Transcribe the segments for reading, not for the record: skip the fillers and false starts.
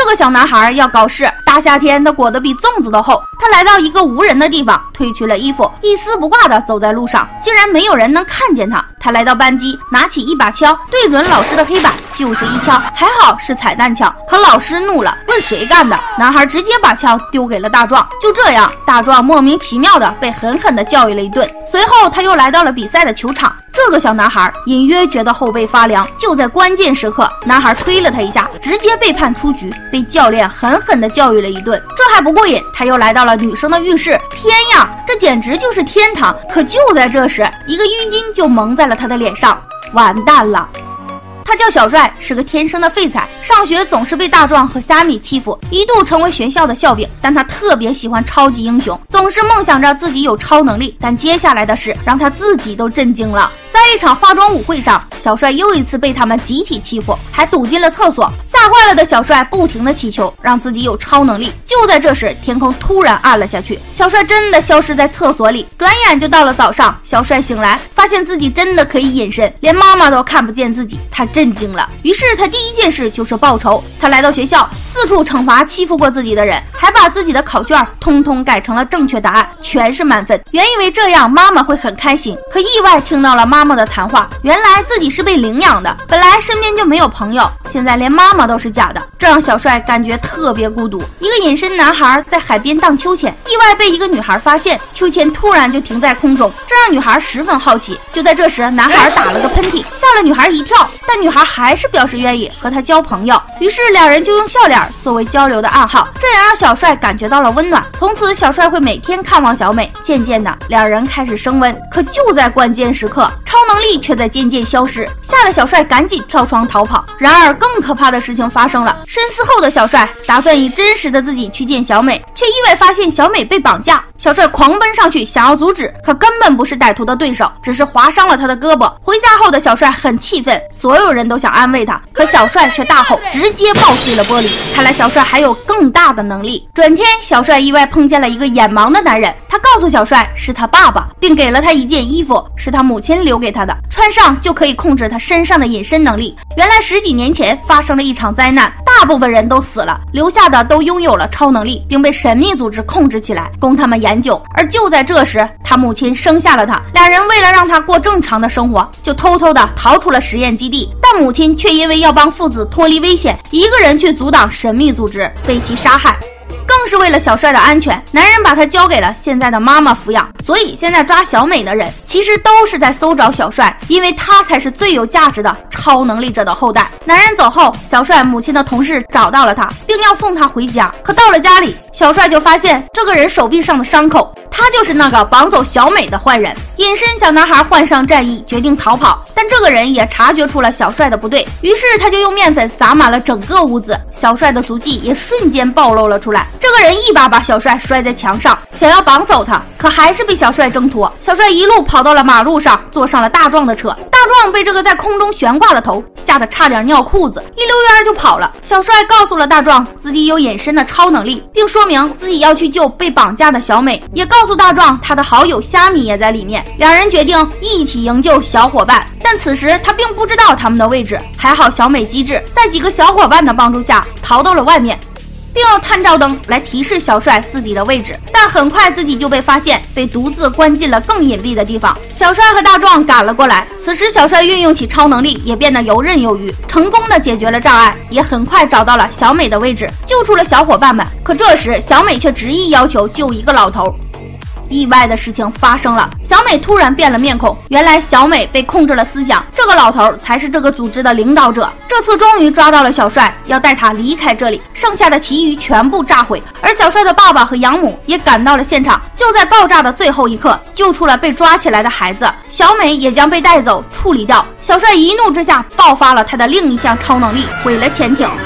个小男孩要搞事，大夏天他裹得比粽子都厚。他来到一个无人的地方，褪去了衣服，一丝不挂地走在路上，竟然没有人能看见他。他来到班级，拿起一把枪，对准老师的黑板就是一枪，还好是彩弹枪。可老师怒了，问谁干的？男孩直接把枪丢给了大壮。就这样，大壮莫名其妙地被狠狠地教育了一顿。随后他又来到了比赛的球场，这个小男孩隐约觉得后背发凉。就在关键时刻，男孩推了他一下，直接被判出局，被教练狠狠地教育了一顿。这还不过瘾，他又来到了女生的浴室。天呀，这简直就是天堂！可就在这时，一个浴巾就蒙在了他的脸上，完蛋了。他叫小帅，是个天生的废材，上学总是被大壮和虾米欺负，一度成为学校的笑柄。但他特别喜欢超级英雄，总是梦想着自己有超能力。但接下来的事让他自己都震惊了。在一场化妆舞会上，小帅又一次被他们集体欺负，还堵进了厕所。吓坏了的小帅不停地祈求让自己有超能力。就在这时，天空突然暗了下去，小帅真的消失在厕所里。转眼就到了早上，小帅醒来，发现自己真的可以隐身，连妈妈都看不见自己，他震惊了。于是他第一件事就是报仇。他来到学校，四处惩罚欺负过自己的人，还把自己的考卷通通改成了正确答案，全是满分。原以为这样妈妈会很开心，可意外听到了妈妈的谈话，原来自己是被领养的，本来身边就没有朋友，现在连妈妈都是假的，这让小帅感觉特别孤独。一个隐身男孩在海边荡秋千，意外被一个女孩发现，秋千突然就停在空中，这让女孩十分好奇。就在这时，男孩打了个喷嚏，吓了女孩一跳，但女孩还是表示愿意和他交朋友，于是两人就用笑脸作为交流的暗号，这也让小帅感觉到了温暖。从此小帅会每天看望小美，渐渐的两人开始升温。可就在关键时刻，超能力却在渐渐消失，吓得小帅赶紧跳窗逃跑。然而更可怕的事情发生了，深思后的小帅打算以真实的自己去见小美，却意外发现小美被绑架。小帅狂奔上去想要阻止，可根本不是歹徒的对手，只是划伤了他的胳膊。回家后的小帅很气愤，所有人都想安慰他，可小帅却大吼，直接爆碎了玻璃。看来小帅还有更大的能力。转天，小帅意外碰见了一个眼盲的男人，他告诉小帅是他爸爸，并给了他一件衣服，是他母亲留给他的，穿上就可以控制他身上的隐身能力。原来10几年前发生了一场灾难，大部分人都死了，留下的都拥有了超能力，并被神秘组织控制起来，供他们研究。而就在这时，他母亲生下了他，两人为了让他过正常的生活，就偷偷的逃出了实验基地。但母亲却因为要帮父子脱离危险，一个人去阻挡神秘组织，被其杀害。更是为了小帅的安全，男人把他交给了现在的妈妈抚养。所以现在抓小美的人其实都是在搜找小帅，因为他才是最有价值的超能力者的后代。男人走后，小帅母亲的同事找到了他，并要送他回家。可到了家里，小帅就发现这个人手臂上的伤口，他就是那个绑走小美的坏人。隐身小男孩换上战衣，决定逃跑，但这个人也察觉出了小帅的不对，于是他就用面粉撒满了整个屋子，小帅的足迹也瞬间暴露了出来。这个人一把把小帅摔在墙上，想要绑走他，可还是被小帅挣脱。小帅一路跑到了马路上，坐上了大壮的车。大壮被这个在空中悬挂的头吓得差点尿裤子，一溜烟就跑了。小帅告诉了大壮自己有隐身的超能力，并说明自己要去救被绑架的小美，也告诉大壮他的好友虾米也在里面。两人决定一起营救小伙伴，但此时他并不知道他们的位置。还好小美机智，在几个小伙伴的帮助下逃到了外面，并用探照灯来提示小帅自己的位置，但很快自己就被发现，被独自关进了更隐蔽的地方。小帅和大壮赶了过来，此时小帅运用起超能力，也变得游刃有余，成功的解决了障碍，也很快找到了小美的位置，救出了小伙伴们。可这时小美却执意要求救一个老头。意外的事情发生了，小美突然变了面孔，原来小美被控制了思想，这个老头才是这个组织的领导者。这次终于抓到了小帅，要带他离开这里，剩下的其余全部炸毁。而小帅的爸爸和养母也赶到了现场，就在爆炸的最后一刻救出了被抓起来的孩子，小美也将被带走处理掉。小帅一怒之下爆发了他的另一项超能力，毁了潜艇。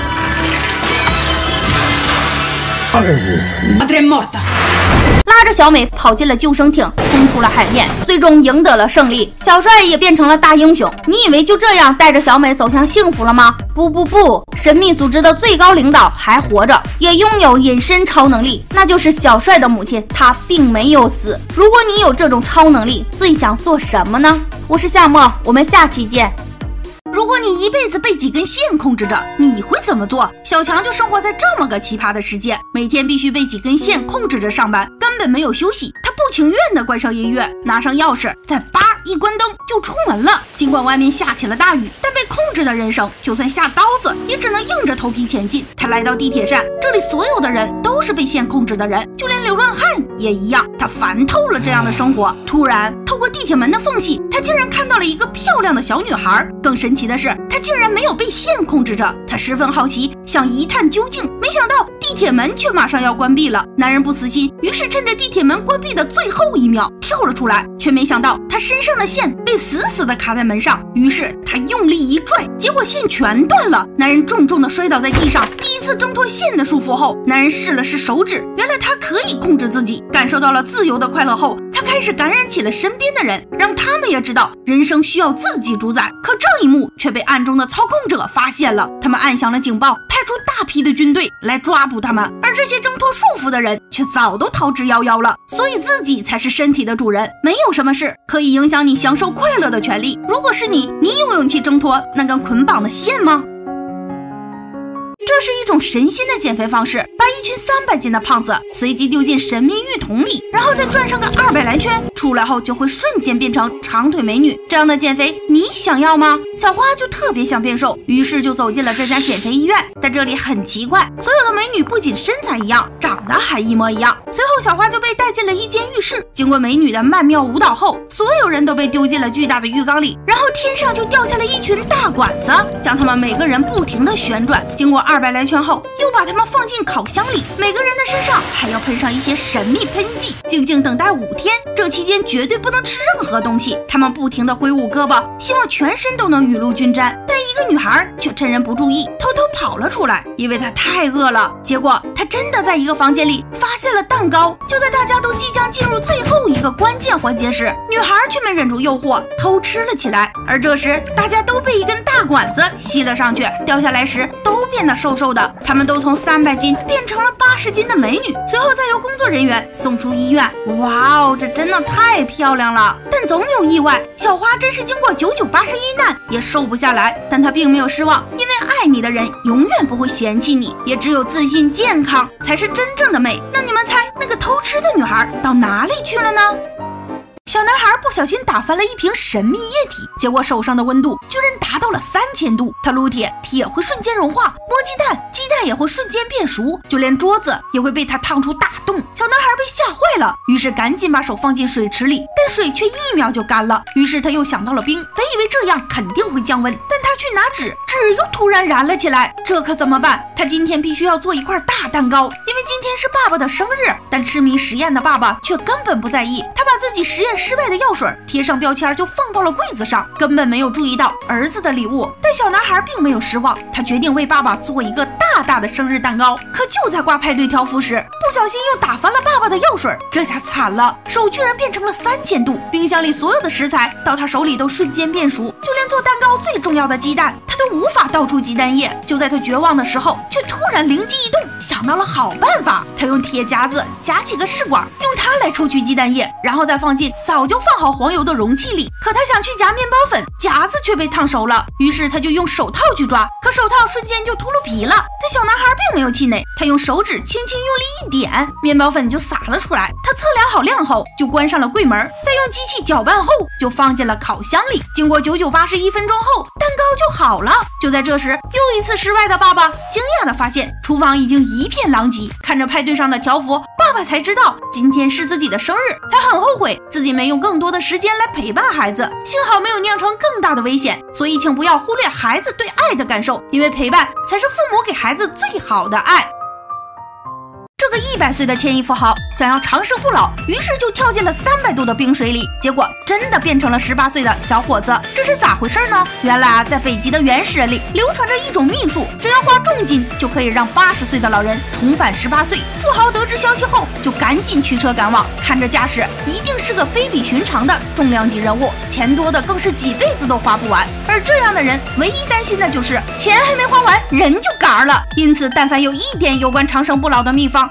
拉着小美跑进了救生艇，冲出了海面，最终赢得了胜利。小帅也变成了大英雄。你以为就这样带着小美走向幸福了吗？不，神秘组织的最高领导还活着，也拥有隐身超能力，那就是小帅的母亲，她并没有死。如果你有这种超能力，最想做什么呢？我是夏沫，我们下期见。 如果你一辈子被几根线控制着，你会怎么做？小强就生活在这么个奇葩的世界，每天必须被几根线控制着上班，根本没有休息。他不情愿地关上音乐，拿上钥匙，再叭一关灯就出门了。尽管外面下起了大雨，但被控制的人生就算下刀子也只能硬着头皮前进。他来到地铁站，这里所有的人都是被线控制的人，就连流浪汉也一样。他烦透了这样的生活。突然透过地铁门的缝隙，他竟然看到了一个漂亮的小女孩。更神奇的是，他竟然没有被线控制着。他十分好奇，想一探究竟，没想到地铁门却马上要关闭了。男人不死心，于是趁着地铁门关闭的最后一秒跳了出来，却没想到他身上的线被死死地卡在门上。于是他用力一拽，结果线全断了。男人重重地摔倒在地上。第一次挣脱线的束缚后，男人试了试手指，原来他可以控制自己。感受到了自由的快乐后，他开始感染起了身边的人，让他们也知道人生需要自己主宰。可这一幕却被暗中的操控者发现了，他们按响了警报，派出大批的军队来抓捕他们。而这些挣脱束缚的人却早都逃之夭夭了。所以自己才是身体的主人，没有什么事可以影响你享受快乐的权利。如果是你，你有勇气挣脱那根捆绑的线吗？这是一种神仙的减肥方式，把一群300斤的胖子随即丢进神秘浴桶里，然后再转上个200来圈，出来后就会瞬间变成长腿美女。这样的减肥你想要吗？小花就特别想变瘦，于是就走进了这家减肥医院。在这里很奇怪，所有的美女不仅身材一样，长得还一模一样。随后小花就被带进了一间浴室，经过美女的曼妙舞蹈后，所有人都被丢进了巨大的浴缸里，然后天上就掉下了一群大管子，将他们每个人不停地旋转，经过200来圈后，又把他们放进烤箱里，每个人的身上还要喷上一些神秘喷剂，静静等待5天。这期间绝对不能吃任何东西，他们不停地挥舞胳膊，希望全身都能雨露均沾。但一个女孩却趁人不注意，偷偷跑了出来，因为她太饿了。结果她真的在一个房间里发现了蛋糕。就在大家都即将进入最后一个关键环节时，女孩却没忍住诱惑，偷吃了起来。而这时大家都被一根大管子吸了上去，掉下来时都变得瘦瘦的，他们都从300斤变成了80斤的美女，随后再由工作人员送出医院。哇哦，这真的太漂亮了！但总有意外，小花真是经过9981难也瘦不下来，但她并没有失望，因为爱你的人永远不会嫌弃你，也只有自信健康才是真正的美。那你们猜那个偷吃的女孩到哪里去了呢？小男孩不小心打翻了一瓶神秘液体，结果手上的温度居然达到了3000度。他撸铁，铁会瞬间融化；摸鸡蛋，鸡蛋也会瞬间变熟；就连桌子也会被他烫出大洞。小男孩被吓坏了，于是赶紧把手放进水池里，但水却1秒就干了。于是他又想到了冰，本以为这样肯定会降温，但他去拿纸，纸又突然燃了起来。这可怎么办？他今天必须要做一块大蛋糕，因为今天是爸爸的生日。但痴迷实验的爸爸却根本不在意，他把自己实验失败的药水贴上标签就放到了柜子上，根本没有注意到儿子的礼物。但小男孩并没有失望，他决定为爸爸做一个大大的生日蛋糕。可就在挂派对条幅时，不小心又打翻了爸爸的药水，这下惨了，手居然变成了3000度。冰箱里所有的食材到他手里都瞬间变熟，就连做蛋糕最重要的鸡蛋他都无法倒出鸡蛋液。就在他绝望的时候，却突然灵机一动，想到了好办法。他用铁夹子夹起个试管，用它来抽取鸡蛋液，然后再放进早就放好黄油的容器里。可他想去夹面包粉，夹子却被烫熟了，于是他就用手套去抓，可手套瞬间就秃噜皮了。但小男孩并没有气馁，他用手指轻轻用力一点，面包粉就洒了出来。他测量好量后就关上了柜门，再用机器搅拌后就放进了烤箱里。经过9981分钟后，蛋糕就好了。就在这时，又一次失败的爸爸惊讶地发现厨房已经一片狼藉。看着派对上的条幅，爸爸才知道今天是自己的生日。他很后悔自己没用更多的时间来陪伴孩子，幸好没有酿成更大的危险。所以请不要忽略孩子对爱的感受，因为陪伴才是父母给孩子最好的爱。这个100岁的千亿富豪想要长生不老，于是就跳进了300度的冰水里，结果真的变成了18岁的小伙子。这是咋回事呢？原来在北极的原始人里流传着一种秘术，只要花重金就可以让80岁的老人重返18岁。富豪得知消息后就赶紧驱车赶往，看着架势一定是个非比寻常的重量级人物，钱多的更是几辈子都花不完。而这样的人唯一担心的就是钱还没花完人就嘎了。因此但凡有一点有关长生不老的秘方，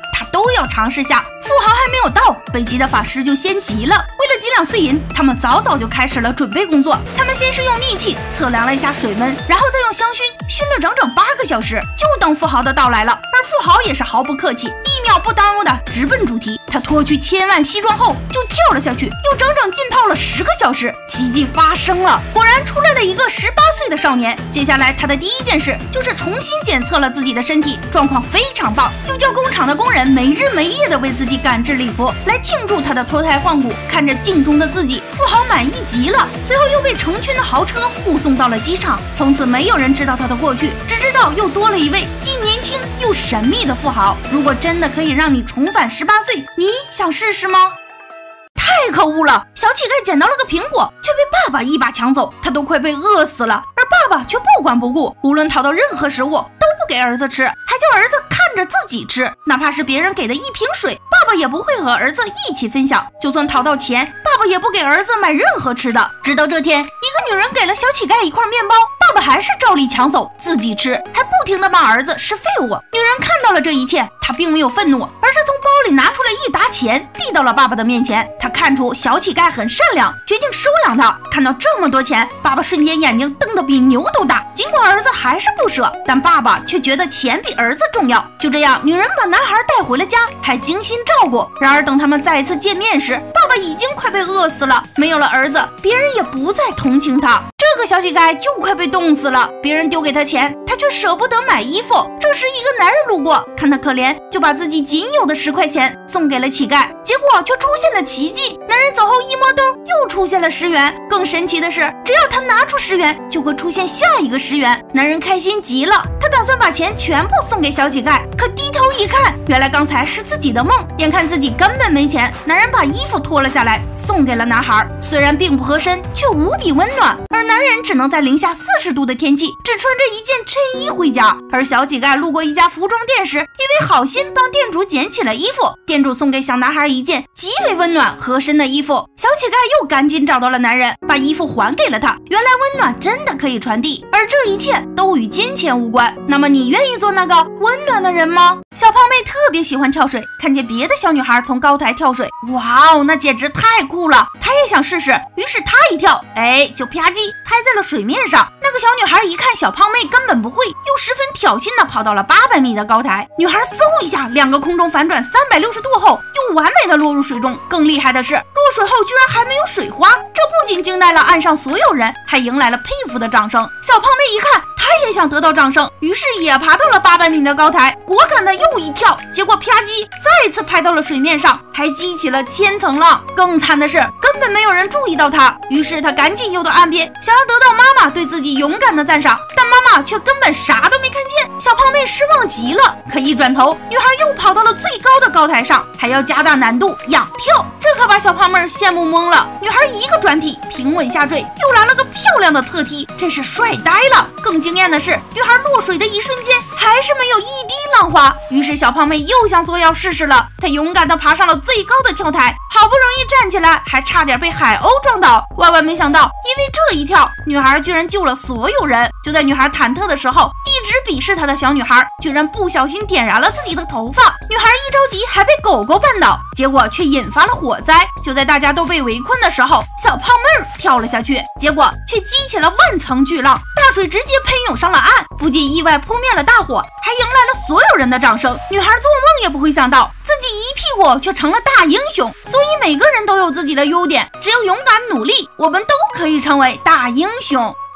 他都要尝试下。富豪还没有到，北极的法师就先急了。为了几两碎银，他们早就开始了准备工作。他们先是用密器测量了一下水温，然后再用香薰熏了整整8个小时，就等富豪的到来了。而富豪也是毫不客气，1秒不耽误的直奔主题。他脱去千万西装后就跳了下去，又整整浸泡了10个小时。奇迹发生了，果然出来了一个18岁的少年。接下来他的第一件事就是重新检测了自己的身体，状况非常棒，又叫工厂的工人没日没夜的为自己赶制礼服，来庆祝他的脱胎换骨。看着镜中的自己，富豪满意极了。随后又被成群的豪车护送到了机场，从此没有人知道他的过去，只知道又多了一位既年轻又神秘的富豪。如果真的可以让你重返18岁，你想试试吗？太可恶了！小乞丐捡到了个苹果，却被爸爸一把抢走，他都快被饿死了，而爸爸却不管不顾，无论讨到任何食物都不给儿子吃，还叫儿子看着自己吃，哪怕是别人给的一瓶水，爸爸也不会和儿子一起分享。就算讨到钱，爸爸也不给儿子买任何吃的。直到这天，一个女人给了小乞丐一块面包，爸爸还是照例抢走自己吃，还不停地骂儿子是废物。女人看到了这一切，她并没有愤怒，而是从包里拿出了一沓钱，递到了爸爸的面前。她看出小乞丐很善良，决定收养他。看到这么多钱，爸爸瞬间眼睛瞪得比牛都大。尽管儿子还是不舍，但爸爸却觉得钱比儿子重要。就这样，女人把男孩带回了家，还精心照顾。然而等他们再次见面时，爸爸已经快被饿死了。没有了儿子，别人也不再同情他。这个小乞丐就快被冻死了，别人丢给他钱，他却舍不得买衣服。这时一个男人路过，看他可怜，就把自己仅有的10块钱送给了乞丐，结果就出现了奇迹。男人走后一摸兜，又出现了10元。更神奇的是，只要他拿出10元，就会出现下一个10元。男人开心极了，他打算把钱全部送给小乞丐，可低头一看，原来刚才是自己的梦。眼看自己根本没钱，男人把衣服脱了下来，送给了男孩。虽然并不合身，却无比温暖。而男人只能在零下40度的天气，只穿着一件衬衣回家。而小乞丐路过一家服装店时，因为好心帮店主捡起了衣服，店主送给小男孩一件极为温暖合身的衣服。小乞丐又赶紧找到了男人，把衣服还给了他。原来温暖真的可以传递，而这一切都与金钱无关。那么你愿意做那个温暖的人吗？小胖妹特别喜欢跳水，看见别的小女孩从高台跳水，哇哦，那简直太酷了，她也想试试。于是她一跳，就啪叽拍在了水面上。那个小女孩一看小胖妹根本不会，又十分挑衅地跑到了800米的高台。女孩嗖一下2个空中反转360度后，又完美的落入水中。更厉害的是，落水后居然还没有水花，这不仅惊呆了岸上所有人，还迎来了佩服的掌声。小胖妹一看，她也想得到掌声，于是也爬到了800米的高台，果敢的又一跳，结果啪叽再次拍到了水面上，还激起了千层浪。更惨的是，根本没有人注意到她，于是她赶紧游到岸边，想要得到妈妈对自己勇敢的赞赏，但妈妈却根本啥都没看见。小胖妹失望极了，可一转头，女孩又跑到了最高的高台上，还要加大难度仰跳，这可把小胖妹羡慕懵了。女孩一个转体平稳下坠，又来了个漂亮的侧踢，真是帅呆了。更惊艳的是，女孩落水的一瞬间还是没有一滴浪花，于是小胖妹又想作要试试了。她勇敢地爬上了最高的跳台，好不容易站起来，还差点被海鸥撞倒。万万没想到，因为这一跳，女孩居然救了所有人。就在女孩忐忑的时候，一直鄙视她的小女孩居然不小心点燃了自己的头发，女孩一着急还被狗狗绊倒，结果却引发了火灾。就在大家都被围困的时候，小胖妹跳了下去，结果却激起了万层巨浪，大水直接喷涌上了岸，不仅意外扑灭了大火，还迎来了所有人的掌声。女孩做梦也不会想到，自己一屁股却成了大英雄。所以每个人都有自己的优点，只要勇敢努力，我们都可以成为大英雄。